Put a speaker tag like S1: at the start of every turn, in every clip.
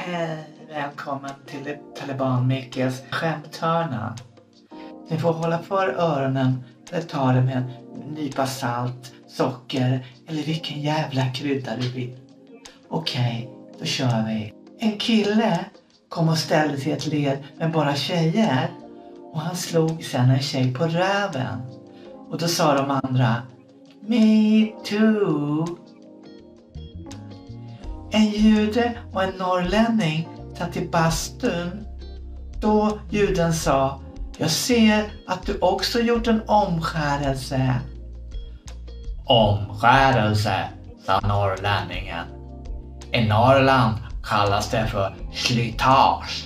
S1: Hej, välkommen till Taliban Mickes skämthörna. Ni får hålla för öronen eller ta det med en nypa salt, socker eller vilken jävla krydda du vill. Okej, då kör vi. En kille kom och ställde sig i ett led med bara tjejer och han slog sen en tjej på röven. Och då sa de andra, me too. En jude och en norrlänning satt i bastun. Då juden sa, jag ser att du också gjort en omskärelse. Omskärelse, sa norrlänningen. I Norrland kallas det för slitage.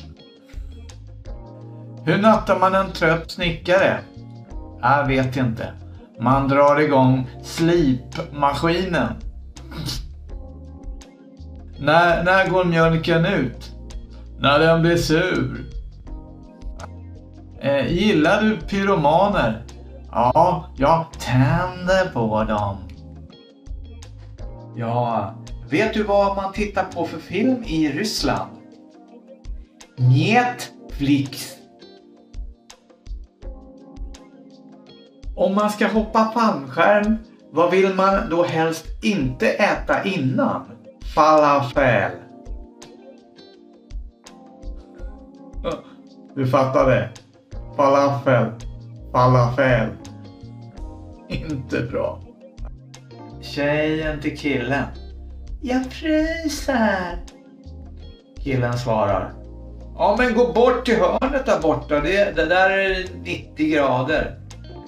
S1: Hur nattar man en trött snickare? Jag vet inte. Man drar igång slipmaskinen. När går mjölken ut? När den blir sur. Gillar du pyromaner? Ja, jag tänder på dem. Ja, vet du vad man tittar på för film i Ryssland? Netflix. Om man ska hoppa fallskärm, vad vill man då helst inte äta innan? Falafel. Du fattar det. Falafel. Inte bra. Tjejen till killen. Jag fryser. Killen svarar. Ja, men gå bort till hörnet där borta. Det där är 90 grader.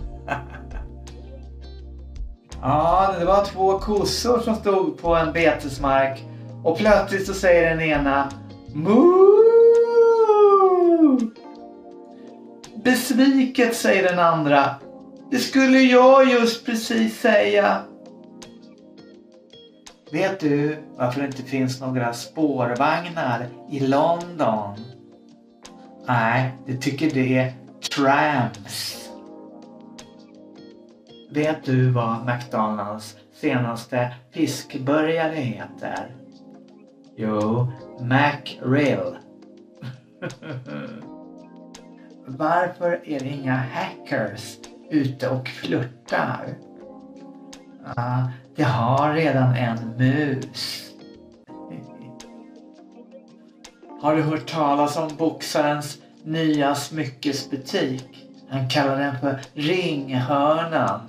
S1: Ja, det var 2 kossor som stod på en betesmark. Och plötsligt så säger den ena moo! Besviket säger den andra. Det skulle jag just precis säga. Vet du varför det inte finns några spårvagnar i London? Nej, det tycker det är trams. Vet du vad McDonalds senaste fiskburgare heter? Jo, McRill. Varför är det inga hackers ute och flirtar? Det har redan en mus. Har du hört talas om boxarens nya smyckesbutik? Han kallar den för Ringhörnan.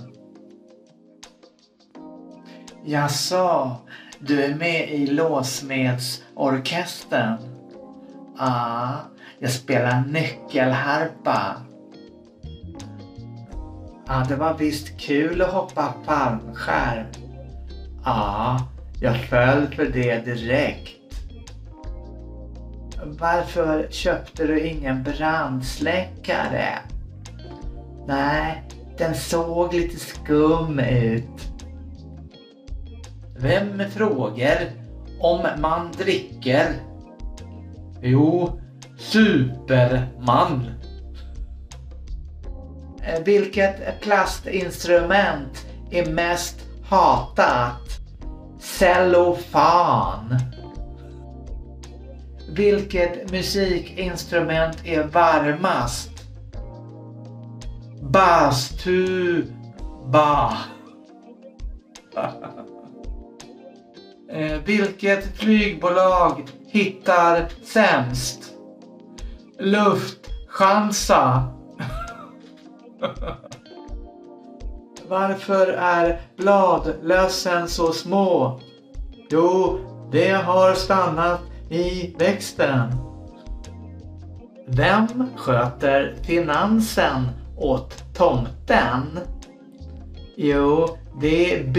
S1: Jaså, du är med i låsmedsorkestern? Jag spelar nyckelharpa. Det var visst kul att hoppa fallskärm. Jag föll för det direkt. Varför köpte du ingen brandsläckare? Nej, den såg lite skum ut. Vem frågar om man dricker? Jo, Superman. Vilket plastinstrument är mest hatat? Cellofan. Vilket musikinstrument är varmast? Bastuba. Vilket flygbolag hittar sämst? Lufthansa. Varför är bladlössen så små? Jo, det har stannat i växten. Vem sköter finansen åt tomten? Jo, det är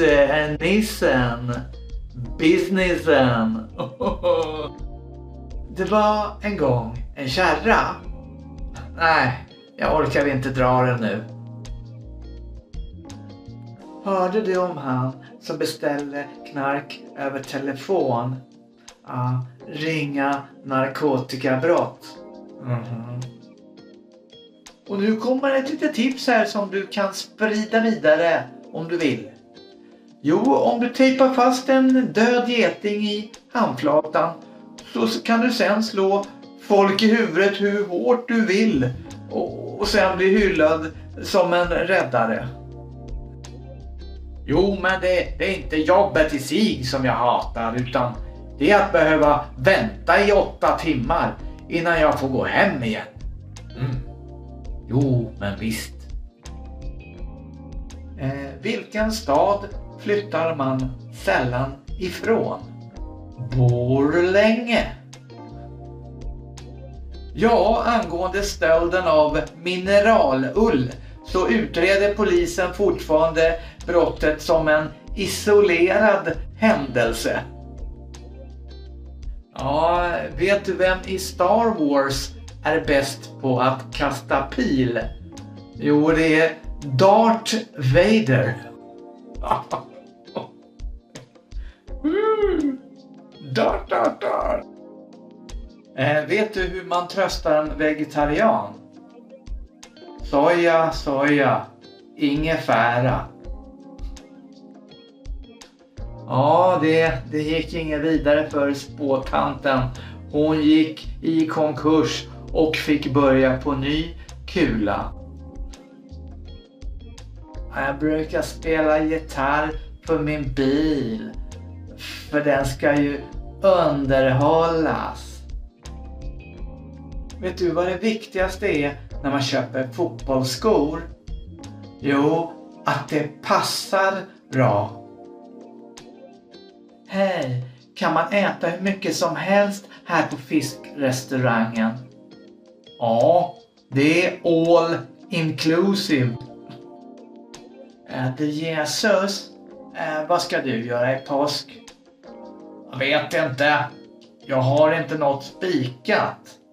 S1: businessen. Det var en gång en kärra. Nej, jag orkar inte dra den nu. Hörde du om han som beställde knark över telefon? Ringa narkotikabrott. Och nu kommer ett litet tips här som du kan sprida vidare om du vill. Jo, om du tejpar fast en död geting i handflatan så kan du sen slå folk i huvudet hur hårt du vill och sen bli hyllad som en räddare. Jo, men det är inte jobbet i sig som jag hatar, utan det är att behöva vänta i 8 timmar innan jag får gå hem igen. Jo, men visst. Vilken stad flyttar man sällan ifrån? Borlänge. Ja, angående stölden av mineralull så utreder polisen fortfarande brottet som en isolerad händelse. Ja, vet du vem i Star Wars är bäst på att kasta pil? Jo, det är Darth Vader. Darth. Vet du hur man tröstar en vegetarian? Soja, ingefära. Ja, det gick inget vidare för spåtanten. Hon gick i konkurs och fick börja på ny kula. Jag brukar spela gitarr på min bil, för den ska ju underhållas. Vet du vad det viktigaste är när man köper fotbollsskor? Jo, att det passar bra. Hej, kan man äta hur mycket som helst här på fiskrestaurangen? Ja, det är all inclusive. Jesus, vad ska du göra i påsk? Jag vet inte. Jag har inte något spikat.